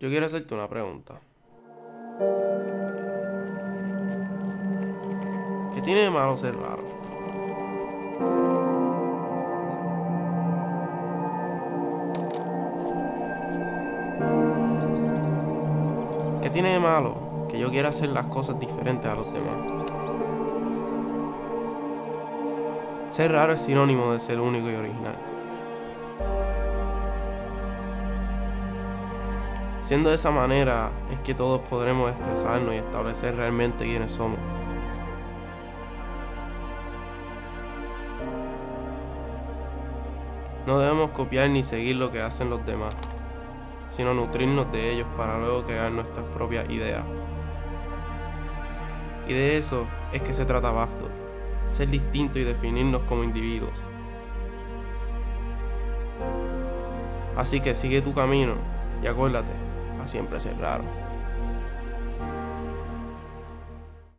Yo quiero hacerte una pregunta. ¿Qué tiene de malo ser raro? ¿Qué tiene de malo que yo quiera hacer las cosas diferentes a los demás? Ser raro es sinónimo de ser único y original. Siendo de esa manera es que todos podremos expresarnos y establecer realmente quiénes somos. No debemos copiar ni seguir lo que hacen los demás, sino nutrirnos de ellos para luego crear nuestras propias ideas. Y de eso es que se trata Bafdor, ser distinto y definirnos como individuos. Así que sigue tu camino y acuérdate a siempre ser raro.